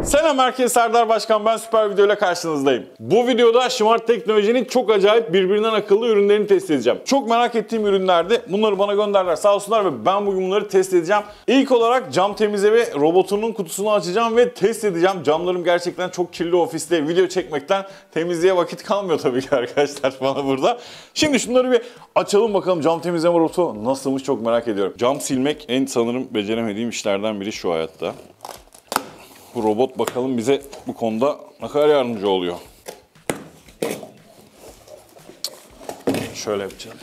Selam herkese, Serdar Başkan, ben süper videoyla karşınızdayım. Bu videoda Smart Teknoloji'nin çok acayip birbirinden akıllı ürünlerini test edeceğim. Çok merak ettiğim ürünlerdi. Bunları bana gönderdiler sağ olsunlar ve ben bugün bunları test edeceğim. İlk olarak cam temizleme robotunun kutusunu açacağım ve test edeceğim. Camlarım gerçekten çok kirli, ofiste video çekmekten temizliğe vakit kalmıyor tabii ki arkadaşlar bana burada. Şimdi şunları bir açalım bakalım, cam temizleme robotu nasılmış çok merak ediyorum. Cam silmek en sanırım beceremediğim işlerden biri şu hayatta. Bu robot bakalım bize bu konuda ne kadar yardımcı oluyor. Şöyle yapacağım.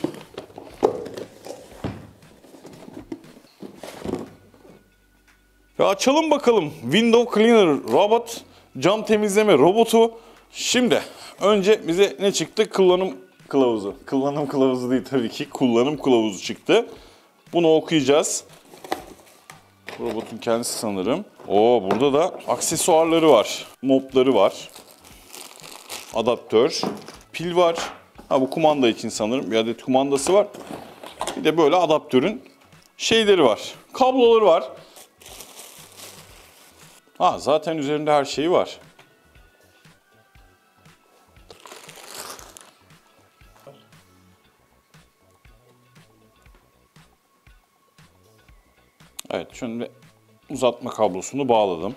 Ya açalım bakalım. Window Cleaner Robot, cam temizleme robotu. Şimdi önce bize ne çıktı? Kullanım kılavuzu. Kullanım kılavuzu değil tabii ki. Kullanım kılavuzu çıktı. Bunu okuyacağız. Robotun kendisi sanırım. Oo, burada da aksesuarları var. Mopları var. Adaptör. Pil var. Ha, bu kumanda için sanırım. Bir adet kumandası var. Bir de böyle adaptörün şeyleri var. Kabloları var. Ha, zaten üzerinde her şeyi var. Evet, şimdi uzatma kablosunu bağladım.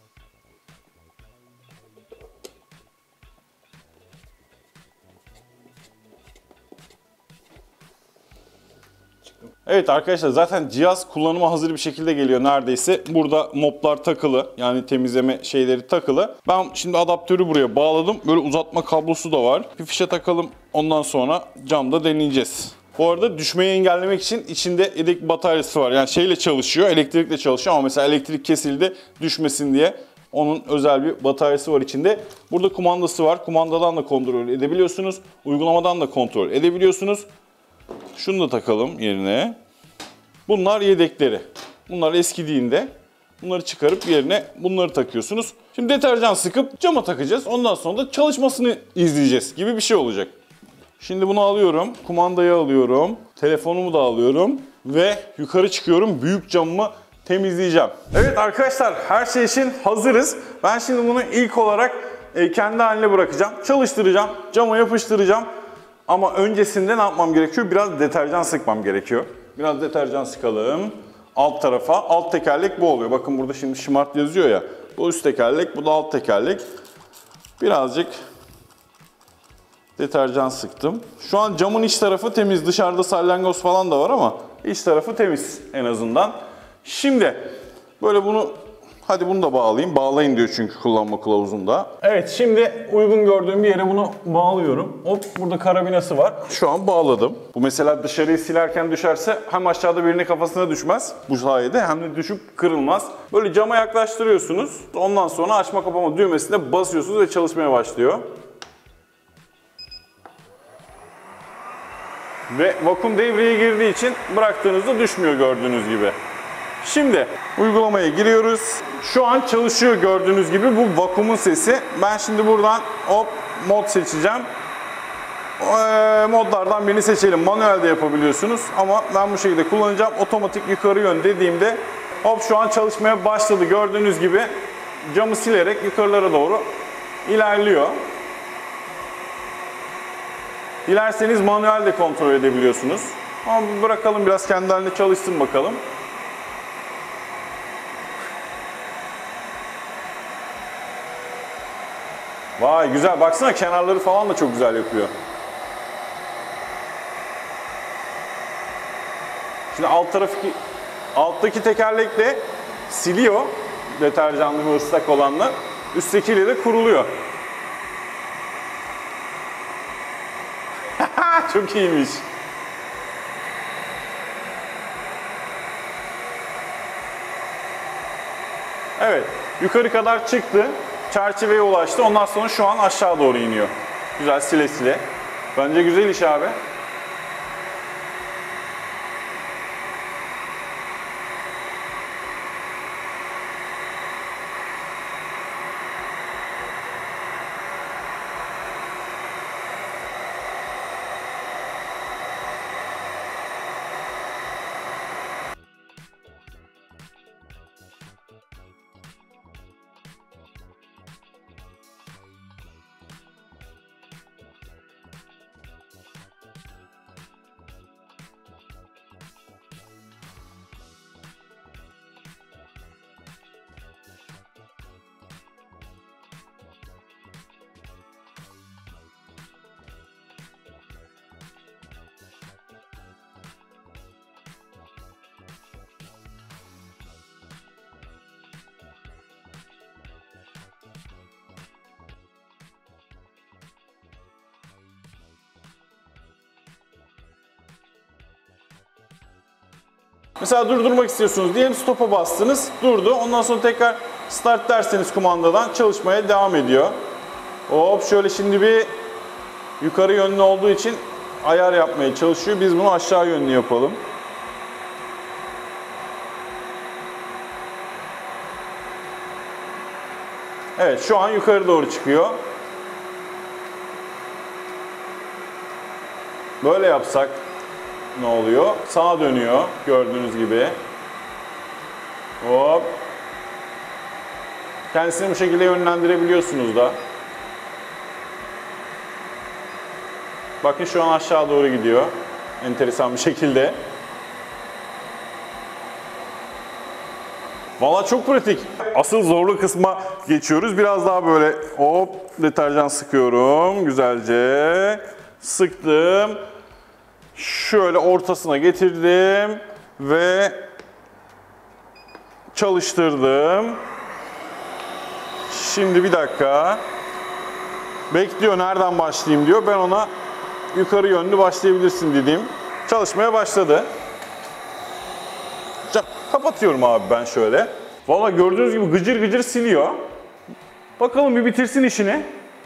Evet arkadaşlar, zaten cihaz kullanıma hazır bir şekilde geliyor neredeyse. Burada moplar takılı, yani temizleme şeyleri takılı. Ben şimdi adaptörü buraya bağladım. Böyle uzatma kablosu da var. Bir fişe takalım, ondan sonra camda deneyeceğiz. Bu arada düşmeyi engellemek için içinde yedek bataryası var. Yani şeyle çalışıyor, elektrikle çalışıyor ama mesela elektrik kesildi, düşmesin diye onun özel bir bataryası var içinde. Burada kumandası var. Kumandadan da kontrol edebiliyorsunuz. Uygulamadan da kontrol edebiliyorsunuz. Şunu da takalım yerine. Bunlar yedekleri. Bunlar eskidiğinde bunları çıkarıp yerine bunları takıyorsunuz. Şimdi deterjan sıkıp cama takacağız. Ondan sonra da çalışmasını izleyeceğiz gibi bir şey olacak. Şimdi bunu alıyorum. Kumandayı alıyorum. Telefonumu da alıyorum. Ve yukarı çıkıyorum. Büyük camımı temizleyeceğim. Evet arkadaşlar, her şey için hazırız. Ben şimdi bunu ilk olarak kendi haline bırakacağım. Çalıştıracağım. Cama yapıştıracağım. Ama öncesinde ne yapmam gerekiyor? Biraz deterjan sıkmam gerekiyor. Biraz deterjan sıkalım. Alt tarafa. Alt tekerlek bu oluyor. Bakın burada şimdi Smart yazıyor ya. Bu üst tekerlek, bu da alt tekerlek. Birazcık deterjan sıktım. Şu an camın iç tarafı temiz. Dışarıda salyangoz falan da var ama iç tarafı temiz en azından. Şimdi böyle bunu, hadi bunu da bağlayayım. Bağlayın diyor çünkü kullanma kılavuzunda. Evet, şimdi uygun gördüğüm bir yere bunu bağlıyorum. Hop, burada karabinası var. Şu an bağladım. Bu mesela dışarıyı silerken düşerse hem aşağıda birinin kafasına düşmez bu sayede, hem de düşüp kırılmaz. Böyle cama yaklaştırıyorsunuz. Ondan sonra açma kapama düğmesine basıyorsunuz ve çalışmaya başlıyor. Ve vakum devreye girdiği için bıraktığınızda düşmüyor gördüğünüz gibi. Şimdi uygulamaya giriyoruz. Şu an çalışıyor gördüğünüz gibi, bu vakumun sesi. Ben şimdi buradan hop mod seçeceğim. Modlardan birini seçelim. Manuel de yapabiliyorsunuz ama ben bu şekilde kullanacağım. Otomatik yukarı yön dediğimde hop şu an çalışmaya başladı. Gördüğünüz gibi camı silerek yukarılara doğru ilerliyor. Dilerseniz manuel de kontrol edebiliyorsunuz. Ama bırakalım biraz kendi haline çalışsın bakalım. Vay güzel, baksana kenarları falan da çok güzel yapıyor. Şimdi alttaki tekerlekle siliyor deterjanlı ve ıslak olanla. Üsttekiyle de kuruluyor. Çok iyiymiş. Evet, yukarı kadar çıktı. Çerçeveye ulaştı. Ondan sonra şu an aşağı doğru iniyor. Güzel, sile sile. Bence güzel iş abi. Mesela durdurmak istiyorsunuz. Diyelim stop'a bastınız, durdu. Ondan sonra tekrar start derseniz kumandadan çalışmaya devam ediyor. Hop şöyle şimdi bir yukarı yönlü olduğu için ayar yapmaya çalışıyor. Biz bunu aşağı yönlü yapalım. Evet şu an yukarı doğru çıkıyor. Böyle yapsak ne oluyor? Sağa dönüyor gördüğünüz gibi. Hop. Kendisini bu şekilde yönlendirebiliyorsunuz da. Bakın şu an aşağı doğru gidiyor. Enteresan bir şekilde. Valla çok pratik. Asıl zorlu kısma geçiyoruz. Biraz daha böyle hop deterjan sıkıyorum. Güzelce sıktım. Şöyle ortasına getirdim ve çalıştırdım. Şimdi bir dakika. Bekliyor nereden başlayayım diyor. Ben ona yukarı yönlü başlayabilirsin dedim. Çalışmaya başladı. Kapatıyorum abi ben şöyle. Valla gördüğünüz gibi gıcır gıcır siliyor. Bakalım bir bitirsin işini.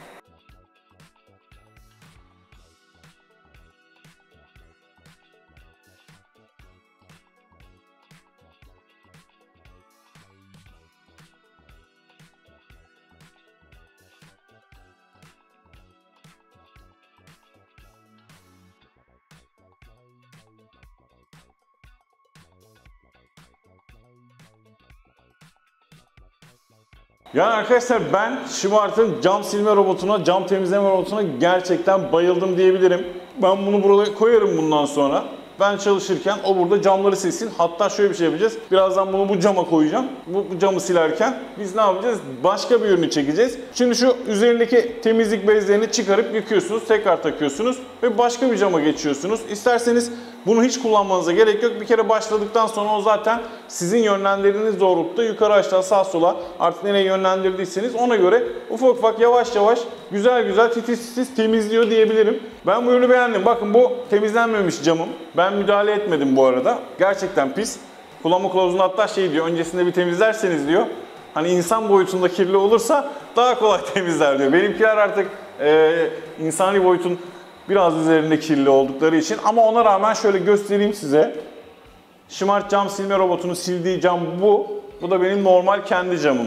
Yani arkadaşlar ben Smart'ın cam silme robotuna, cam temizleme robotuna gerçekten bayıldım diyebilirim. Ben bunu buraya koyarım bundan sonra. Ben çalışırken o burada camları silsin. Hatta şöyle bir şey yapacağız. Birazdan bunu bu cama koyacağım. Bu camı silerken biz ne yapacağız? Başka bir ürünü çekeceğiz. Şimdi şu üzerindeki temizlik bezlerini çıkarıp yıkıyorsunuz. Tekrar takıyorsunuz ve başka bir cama geçiyorsunuz. İsterseniz bunu hiç kullanmanıza gerek yok. Bir kere başladıktan sonra o zaten sizin yönlendirdiğiniz doğrultuda yukarı aşağı sağ sola artık nereye yönlendirdiyseniz ona göre ufak ufak yavaş yavaş güzel güzel titiz titiz temizliyor diyebilirim. Ben bu ürünü beğendim. Bakın bu temizlenmemiş camım. Ben müdahale etmedim bu arada. Gerçekten pis. Kullanma kılavuzunda hatta şey diyor, öncesinde bir temizlerseniz diyor. Hani insan boyutunda kirli olursa daha kolay temizler diyor. Benimkiler artık insani boyutun biraz üzerinde kirli oldukları için. Ama ona rağmen şöyle göstereyim size. Smart cam silme robotunun sildiği cam bu. Bu da benim normal kendi camım.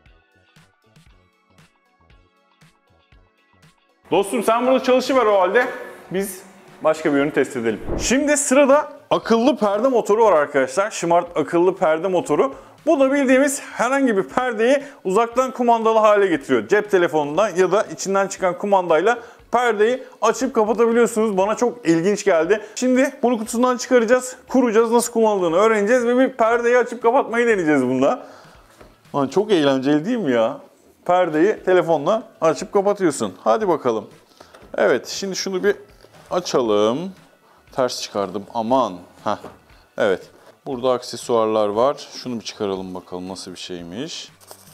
Dostum sen burada çalışıver o halde. Biz başka bir ürünü test edelim. Şimdi sırada akıllı perde motoru var arkadaşlar. Smart akıllı perde motoru. Bu da bildiğimiz herhangi bir perdeyi uzaktan kumandalı hale getiriyor. Cep telefonundan ya da içinden çıkan kumandayla perdeyi açıp kapatabiliyorsunuz. Bana çok ilginç geldi. Şimdi bunu kutusundan çıkaracağız, kuracağız, nasıl kullanıldığını öğreneceğiz ve bir perdeyi açıp kapatmayı deneyeceğiz bunda. Lan çok eğlenceli değil mi ya? Perdeyi telefonla açıp kapatıyorsun. Hadi bakalım. Evet, şimdi şunu bir açalım. Ters çıkardım. Aman. Heh. Evet. Burada aksesuarlar var. Şunu bir çıkaralım bakalım nasıl bir şeymiş.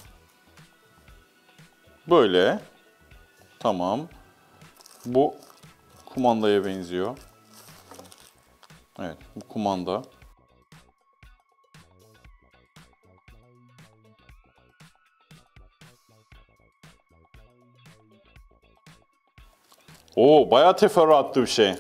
Böyle. Tamam. Bu kumandaya benziyor. Evet, bu kumanda. Oo, bayağı teferruatlı bir şey.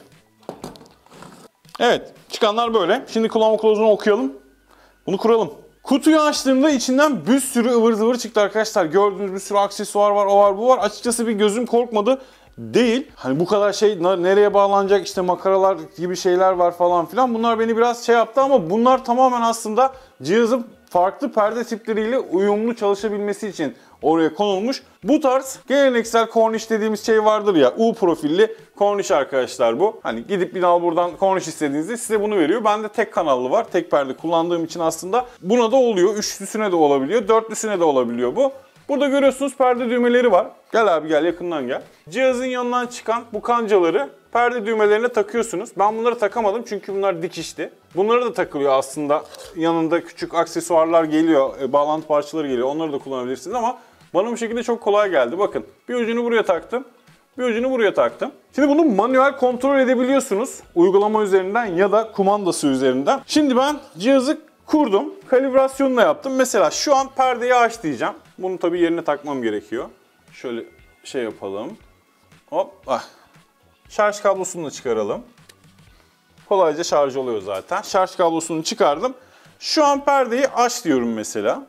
Evet, çıkanlar böyle. Şimdi kullanma kılavuzunu okuyalım. Bunu kuralım. Kutuyu açtığımda içinden bir sürü ıvır zıvır çıktı arkadaşlar. Gördüğünüz bir sürü aksesuar var, o var, bu var. Açıkçası bir gözüm korkmadı. Değil. Hani bu kadar şey nereye bağlanacak, işte makaralar gibi şeyler var falan filan. Bunlar beni biraz şey yaptı ama bunlar tamamen aslında cihazın farklı perde tipleriyle uyumlu çalışabilmesi için oraya konulmuş. Bu tarz geleneksel korniş dediğimiz şey vardır ya, U profilli korniş arkadaşlar bu. Hani gidip bir al buradan korniş istediğinizde size bunu veriyor. Bende tek kanallı var. Tek perde kullandığım için aslında buna da oluyor. Üçlüsüne de olabiliyor. Dörtlüsüne de olabiliyor bu. Burada görüyorsunuz perde düğmeleri var. Gel abi gel, yakından gel. Cihazın yanından çıkan bu kancaları perde düğmelerine takıyorsunuz. Ben bunları takamadım çünkü bunlar dikişli. Bunları da takılıyor aslında. Yanında küçük aksesuarlar geliyor, bağlantı parçaları geliyor. Onları da kullanabilirsiniz ama bana bu şekilde çok kolay geldi. Bakın bir ucunu buraya taktım. Bir ucunu buraya taktım. Şimdi bunu manuel kontrol edebiliyorsunuz. Uygulama üzerinden ya da kumandası üzerinden. Şimdi ben cihazı kurdum. Kalibrasyonunu da yaptım. Mesela şu an perdeyi aç diyeceğim. Bunu tabii yerine takmam gerekiyor. Şöyle şey yapalım. Hop. Ah. Şarj kablosunu da çıkaralım. Kolayca şarj oluyor zaten. Şarj kablosunu çıkardım. Şu an perdeyi aç diyorum mesela.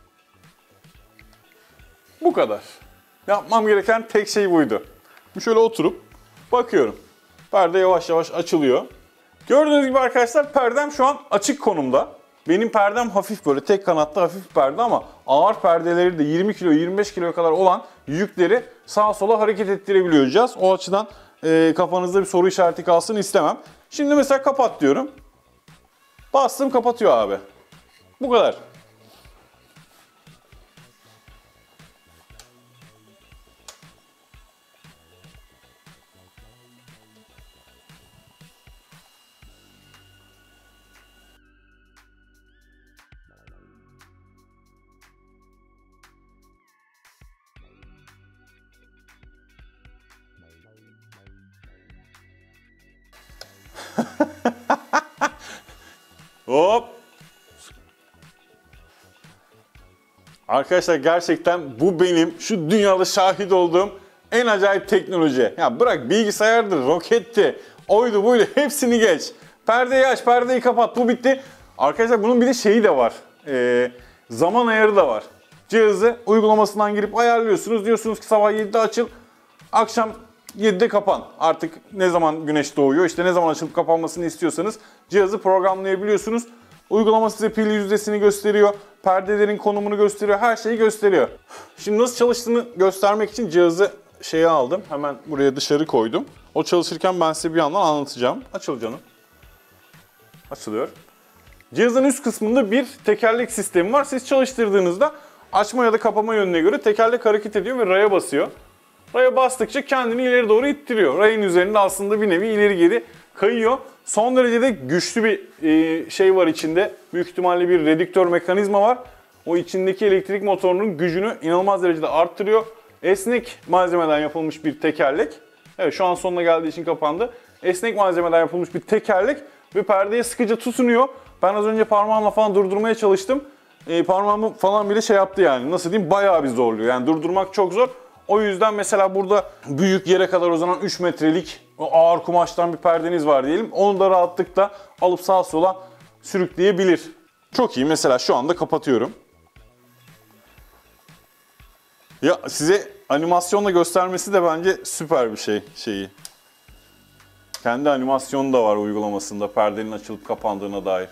Bu kadar. Yapmam gereken tek şey buydu. Şöyle oturup bakıyorum. Perde yavaş yavaş açılıyor. Gördüğünüz gibi arkadaşlar perdem şu an açık konumda. Benim perdem hafif böyle tek kanatlı hafif perde ama ağır perdeleri de 20 kilo 25 kiloya kadar olan yükleri sağa sola hareket ettirebiliyoruz. O açıdan kafanızda bir soru işareti kalsın istemem. Şimdi mesela kapat diyorum. Bastım kapatıyor abi. Bu kadar. Hop. Arkadaşlar gerçekten bu benim şu dünyada şahit olduğum en acayip teknoloji. Ya bırak bilgisayardır, roketti, oydu buydu hepsini geç. Perdeyi aç, perdeyi kapat, bu bitti. Arkadaşlar bunun bir de şeyi de var. Zaman ayarı da var. Cihazı uygulamasından girip ayarlıyorsunuz. Diyorsunuz ki sabah 7'de açıl, akşam 7'de kapan. Artık ne zaman güneş doğuyor, işte ne zaman açılıp kapanmasını istiyorsanız cihazı programlayabiliyorsunuz. Uygulama size pil yüzdesini gösteriyor, perdelerin konumunu gösteriyor, her şeyi gösteriyor. Şimdi nasıl çalıştığını göstermek için cihazı şeye aldım. Hemen buraya dışarı koydum. O çalışırken ben size bir yandan anlatacağım. Açıl canım. Açılıyor. Cihazın üst kısmında bir tekerlek sistemi var. Siz çalıştırdığınızda açma ya da kapama yönüne göre tekerlek hareket ediyor ve raya basıyor. Raya bastıkça kendini ileri doğru ittiriyor. Rayın üzerinde aslında bir nevi ileri geri kayıyor. Son derece de güçlü bir şey var içinde. Büyük ihtimalle bir redüktör mekanizma var. O içindeki elektrik motorunun gücünü inanılmaz derecede arttırıyor. Esnek malzemeden yapılmış bir tekerlek. Evet şu an sonuna geldiği için kapandı. Esnek malzemeden yapılmış bir tekerlek ve perdeye sıkıca tutunuyor. Ben az önce parmağımla falan durdurmaya çalıştım. Parmağımı falan bile şey yaptı yani. Nasıl diyeyim? Bayağı bir zorluyor. Yani durdurmak çok zor. O yüzden mesela burada büyük yere kadar uzanan 3 metrelik ağır kumaştan bir perdeniz var diyelim. Onu da rahatlıkla alıp sağa sola sürükleyebilir. Çok iyi. Mesela şu anda kapatıyorum. Ya size animasyonla göstermesi de bence süper bir şeyi. Kendi animasyonu da var uygulamasında perdenin açılıp kapandığına dair.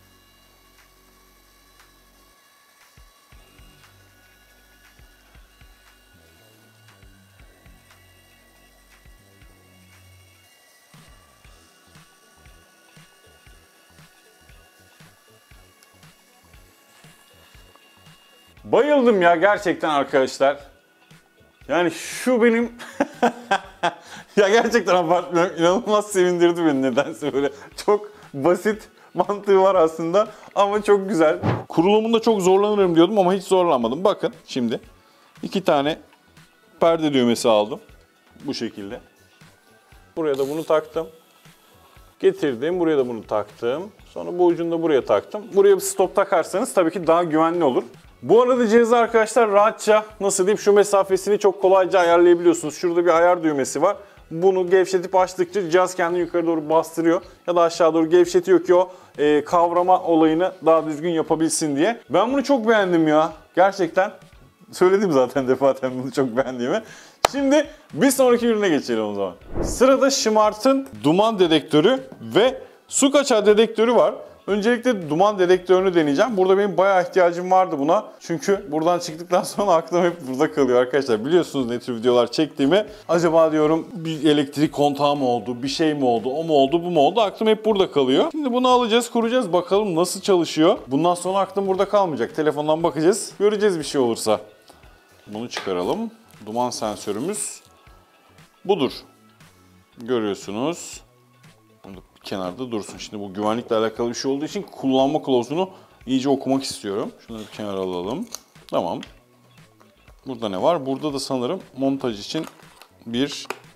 Bayıldım ya gerçekten arkadaşlar. Yani şu benim... ya gerçekten abartmıyorum. İnanılmaz sevindirdi beni nedense böyle. Çok basit mantığı var aslında ama çok güzel. Kurulumunda çok zorlanırım diyordum ama hiç zorlanmadım. Bakın şimdi 2 tane perde düğmesi aldım. Bu şekilde. Buraya da bunu taktım. Getirdim. Buraya da bunu taktım. Sonra bu ucunu da buraya taktım. Buraya bir stop takarsanız tabii ki daha güvenli olur. Bu arada cihazı arkadaşlar rahatça nasıl diyeyim şu mesafesini çok kolayca ayarlayabiliyorsunuz. Şurada bir ayar düğmesi var. Bunu gevşetip açtıkça cihaz kendini yukarı doğru bastırıyor ya da aşağı doğru gevşetiyor ki o kavrama olayını daha düzgün yapabilsin diye. Ben bunu çok beğendim ya. Gerçekten söyledim zaten defaten bunu çok beğendiğimi. Şimdi bir sonraki ürüne geçelim o zaman. Sırada Smart'ın duman dedektörü ve su kaçağı dedektörü var. Öncelikle duman dedektörünü deneyeceğim. Burada benim bayağı ihtiyacım vardı buna. Çünkü buradan çıktıktan sonra aklım hep burada kalıyor arkadaşlar. Biliyorsunuz ne tür videolar çektiğimi. Acaba diyorum bir elektrik kontağı mı oldu, bir şey mi oldu, o mu oldu, bu mu oldu? Aklım hep burada kalıyor. Şimdi bunu alacağız, kuracağız. Bakalım nasıl çalışıyor. Bundan sonra aklım burada kalmayacak. Telefondan bakacağız. Göreceğiz bir şey olursa. Bunu çıkaralım. Duman sensörümüz budur. Görüyorsunuz. Kenarda dursun. Şimdi bu güvenlikle alakalı bir şey olduğu için kullanma kılavuzunu iyice okumak istiyorum. Şunu bir kenara alalım. Tamam. Burada ne var? Burada da sanırım montaj için bir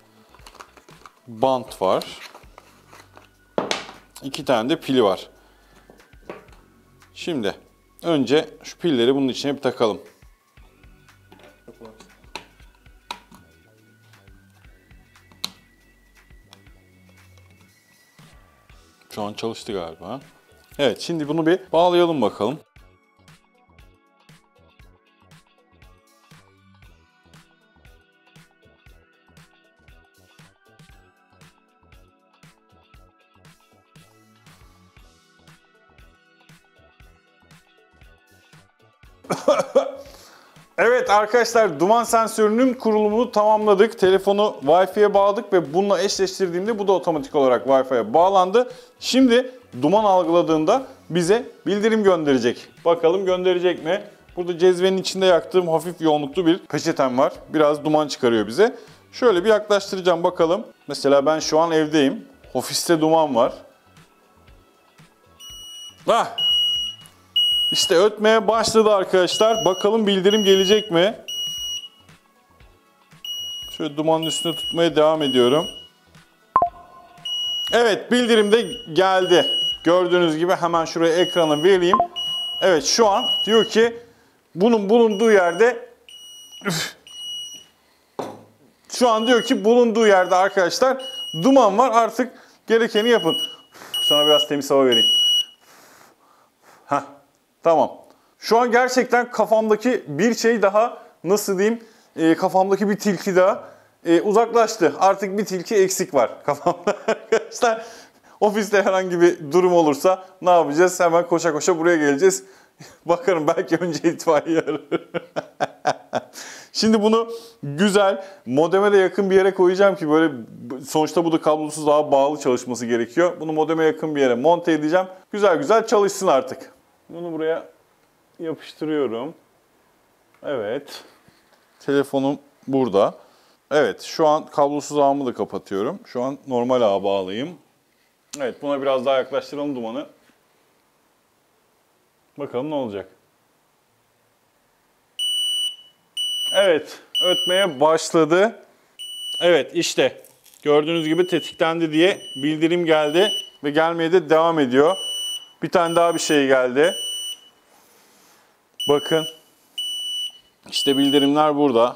bant var. 2 tane de pili var. Şimdi önce şu pilleri bunun içine bir takalım. Şu an çalıştı galiba. Evet, şimdi bunu bir bağlayalım bakalım. Evet arkadaşlar, duman sensörünün kurulumunu tamamladık. Telefonu Wi-Fi'ye bağladık ve bununla eşleştirdiğimde bu da otomatik olarak Wi-Fi'ye bağlandı. Şimdi duman algıladığında bize bildirim gönderecek. Bakalım gönderecek mi? Burada cezvenin içinde yaktığım hafif yoğunluklu bir peçetem var. Biraz duman çıkarıyor bize. Şöyle bir yaklaştıracağım bakalım. Mesela ben şu an evdeyim. Ofiste duman var. Ah! İşte ötmeye başladı arkadaşlar. Bakalım bildirim gelecek mi? Şöyle dumanın üstüne tutmaya devam ediyorum. Evet, bildirim de geldi. Gördüğünüz gibi hemen şuraya ekrana vereyim. Evet, şu an diyor ki bunun bulunduğu yerde şu an diyor ki bulunduğu yerde arkadaşlar duman var. Artık gerekeni yapın. Sana biraz temiz hava vereyim. Heh. Tamam. Şu an gerçekten kafamdaki bir şey daha, nasıl diyeyim, kafamdaki bir tilki daha uzaklaştı. Artık bir tilki eksik var kafamda arkadaşlar. Ofiste herhangi bir durum olursa ne yapacağız? Hemen koşa koşa buraya geleceğiz. Bakarım, belki önce itfaiye ararım. Şimdi bunu güzel modeme de yakın bir yere koyacağım ki böyle, sonuçta bu da kablosuz ağa bağlı çalışması gerekiyor. Bunu modeme yakın bir yere monte edeceğim. Güzel güzel çalışsın artık. Bunu buraya yapıştırıyorum. Evet. Telefonum burada. Evet, şu an kablosuz ağımı da kapatıyorum. Şu an normal ağa bağlayayım. Evet, buna biraz daha yaklaştıralım dumanı. Bakalım ne olacak. Evet, ötmeye başladı. Evet, işte gördüğünüz gibi tetiklendi diye bildirim geldi ve gelmeye de devam ediyor. Bir tane daha bir şey geldi. Bakın. İşte bildirimler burada.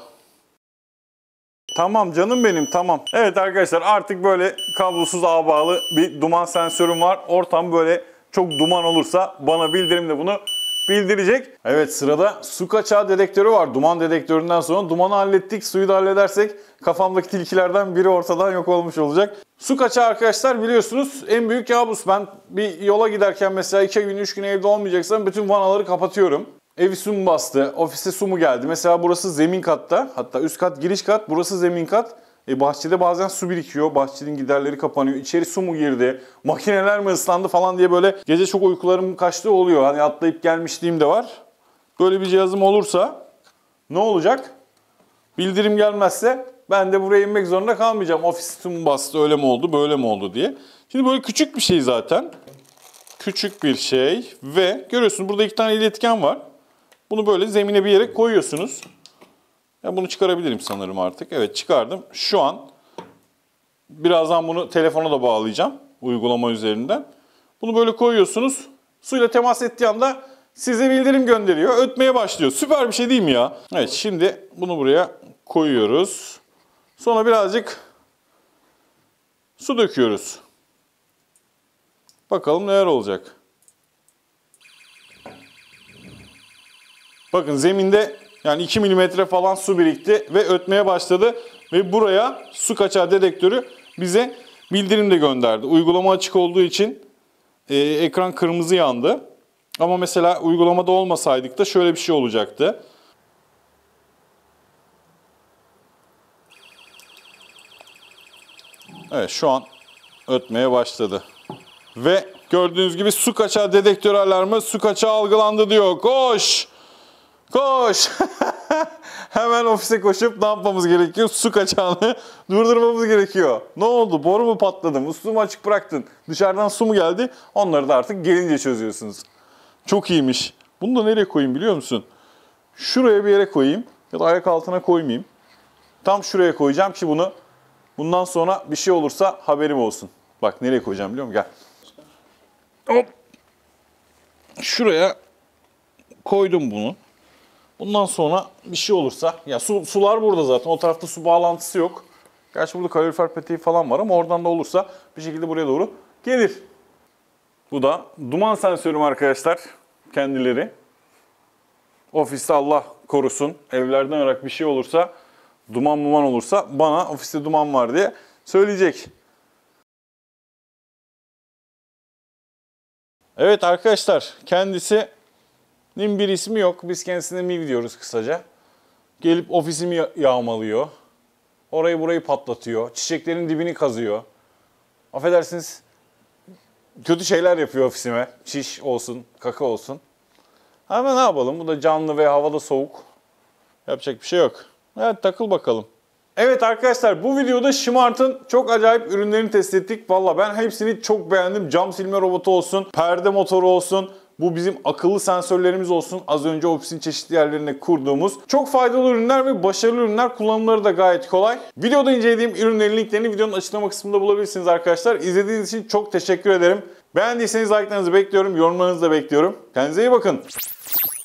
Tamam canım benim, tamam. Evet arkadaşlar, artık böyle kablosuz ağa bağlı bir duman sensörüm var. Ortam böyle çok duman olursa bana bildirimle bunu bildirecek. Evet, sırada su kaçağı dedektörü var. Duman dedektöründen sonra dumanı hallettik. Suyu da halledersek kafamdaki tilkilerden biri ortadan yok olmuş olacak. Su kaçağı arkadaşlar, biliyorsunuz en büyük kabus. Ben bir yola giderken mesela 2 gün 3 gün evde olmayacaksam bütün vanaları kapatıyorum. Evi su mu bastı, ofise su mu geldi? Mesela burası zemin katta, hatta üst kat giriş kat, burası zemin kat. Bahçede bazen su birikiyor, bahçenin giderleri kapanıyor, içeri su mu girdi, makineler mi ıslandı falan diye böyle gece çok uykularım kaçtığı oluyor. Hani atlayıp gelmişliğim de var. Böyle bir cihazım olursa ne olacak? Bildirim gelmezse ben de buraya inmek zorunda kalmayacağım. Ofis su mu bastı, öyle mi oldu, böyle mi oldu diye. Şimdi böyle küçük bir şey zaten. Küçük bir şey ve görüyorsunuz burada 2 tane iletken var. Bunu böyle zemine bir yere koyuyorsunuz. Ya bunu çıkarabilirim sanırım artık. Evet, çıkardım. Şu an birazdan bunu telefona da bağlayacağım uygulama üzerinden. Bunu böyle koyuyorsunuz. Suyla temas ettiği anda size bildirim gönderiyor. Ötmeye başlıyor. Süper bir şey değil mi ya? Evet, şimdi bunu buraya koyuyoruz. Sonra birazcık su döküyoruz. Bakalım neler olacak. Bakın zeminde yani 2 milimetre falan su birikti ve ötmeye başladı. Ve buraya su kaçağı dedektörü bize bildirim de gönderdi. Uygulama açık olduğu için ekran kırmızı yandı. Ama mesela uygulamada olmasaydık da şöyle bir şey olacaktı. Evet, şu an ötmeye başladı. Ve gördüğünüz gibi su kaçağı dedektörü alarmı, su kaçağı algılandı diyor. Koş! Koş! Hemen ofise koşup ne yapmamız gerekiyor? Su kaçağını durdurmamız gerekiyor. Ne oldu? Boru mu patladı? Musluğu mu açık bıraktın? Dışarıdan su mu geldi? Onları da artık gelince çözüyorsunuz. Çok iyiymiş. Bunu da nereye koyayım biliyor musun? Şuraya bir yere koyayım. Ya da ayak altına koymayayım. Tam şuraya koyacağım ki bunu Bundan sonra bir şey olursa haberim olsun. Bak nereye koyacağım biliyor musun? Gel. Hop. Şuraya koydum bunu. Bundan sonra bir şey olursa, ya sular burada zaten. O tarafta su bağlantısı yok. Gerçi burada kalorifer peteği falan var ama oradan da olursa bir şekilde buraya doğru gelir. Bu da duman sensörüm arkadaşlar. Kendileri. Ofiste Allah korusun. Evlerden olarak bir şey olursa, duman olursa bana ofiste duman var diye söyleyecek. Evet arkadaşlar, kendisinin bir ismi yok. Biz kendisine Miv diyoruz kısaca. Gelip ofisimi yağmalıyor. Orayı burayı patlatıyor. Çiçeklerin dibini kazıyor. Affedersiniz, kötü şeyler yapıyor ofisime. Çiş olsun, kaka olsun. Ama ne yapalım? Bu da canlı ve havada soğuk. Yapacak bir şey yok. Evet, takıl bakalım. Evet arkadaşlar, bu videoda Smart'ın çok acayip ürünlerini test ettik. Valla ben hepsini çok beğendim. Cam silme robotu olsun, perde motoru olsun, bu bizim akıllı sensörlerimiz olsun. Az önce ofisin çeşitli yerlerine kurduğumuz. Çok faydalı ürünler ve başarılı ürünler. Kullanımları da gayet kolay. Videoda incelediğim ürünlerin linklerini videonun açıklama kısmında bulabilirsiniz arkadaşlar. İzlediğiniz için çok teşekkür ederim. Beğendiyseniz like'larınızı bekliyorum, yorumlarınızı da bekliyorum. Kendinize iyi bakın.